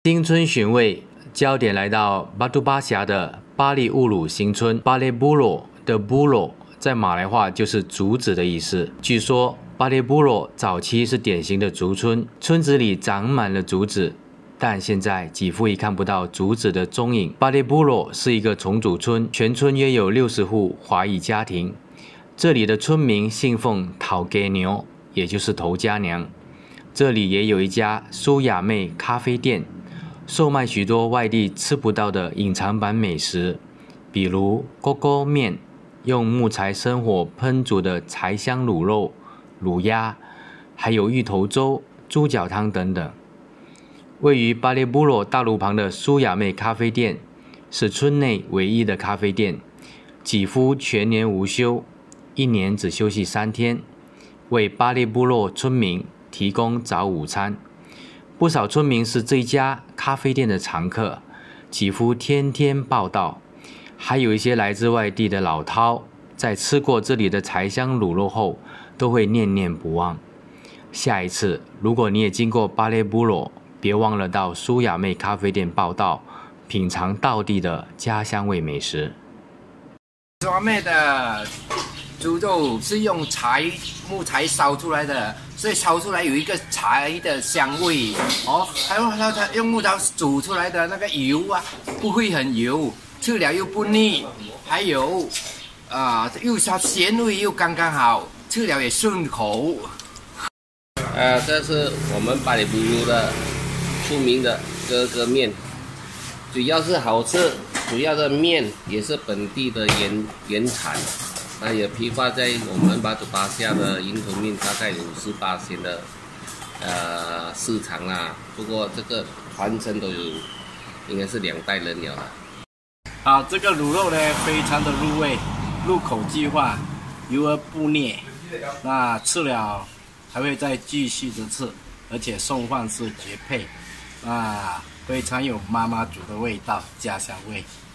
新春寻味焦点来到巴都巴辖的巴利乌鲁新村，巴列部落的部落在马来话就是竹子的意思。据说巴列部落早期是典型的竹村，村子里长满了竹子，但现在几乎已看不到竹子的踪影。巴列部落是一个重组村，全村约有60户华裔家庭。这里的村民信奉讨给牛，也就是头家娘。这里也有一家苏雅妹咖啡店，售卖许多外地吃不到的隐藏版美食，比如锅锅面、用木材生火烹煮的柴香卤肉、卤鸭，还有芋头粥、猪脚汤等等。位于巴列部落大路旁的苏雅妹咖啡店是村内唯一的咖啡店，几乎全年无休，一年只休息3天，为巴列部落村民提供早午餐。不少村民是这家咖啡店的常客，几乎天天报到。还有一些来自外地的老饕，在吃过这里的柴香卤肉后，都会念念不忘。下一次，如果你也经过巴列部落，别忘了到苏雅妹咖啡店报到，品尝道地的家乡味美食。 苏雅妹的猪肉是用木材烧出来的，所以烧出来有一个柴的香味哦。还有它用木材煮出来的那个油啊，不会很油，吃了又不腻。还有又它咸味又刚刚好，吃了也顺口。 这是我们巴里布鲁的出名的哥哥面，主要是好吃，主要的面也是本地的原产。那也批发在我们巴都巴下的云吞面，大概58%的市场啦。不过这个传承都有，应该是2代人了啦。 这个卤肉呢非常的入味，入口即化，油而不腻。那吃了还会再继续的吃，而且送饭是绝配。非常有妈妈煮的味道，家乡味。